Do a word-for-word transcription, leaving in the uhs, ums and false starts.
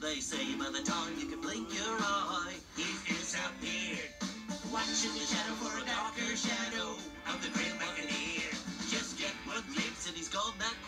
they say by the time you can blink your eye, he's disappeared. Watch in the shadow for a darker shadow of the Grim Buccaneer. Just get one glimpse and he's gone that